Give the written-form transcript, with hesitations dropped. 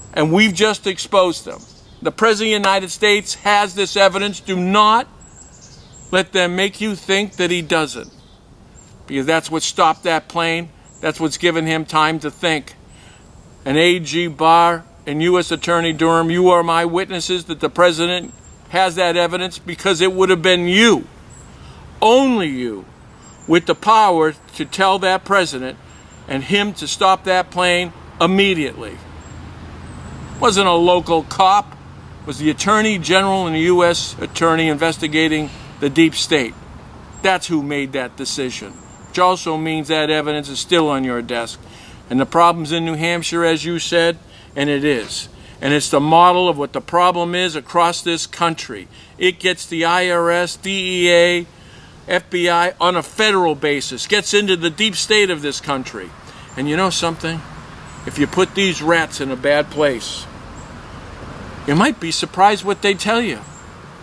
And we've just exposed them. The President of the United States has this evidence. Do not let them make you think that he doesn't. Because that's what stopped that plane. That's what's given him time to think. And AG Barr and U.S. Attorney Durham, you are my witnesses that the President has that evidence, because it would have been you, only you, with the power to tell that President and him to stop that plane immediately. It wasn't a local cop. It was the Attorney General and the U.S. Attorney investigating the deep state. That's who made that decision. Which also means that evidence is still on your desk. And the problem's in New Hampshire, as you said, and it is. And it's the model of what the problem is across this country. It gets the IRS, DEA, FBI on a federal basis, gets into the deep state of this country. And you know something? If you put these rats in a bad place, you might be surprised what they tell you.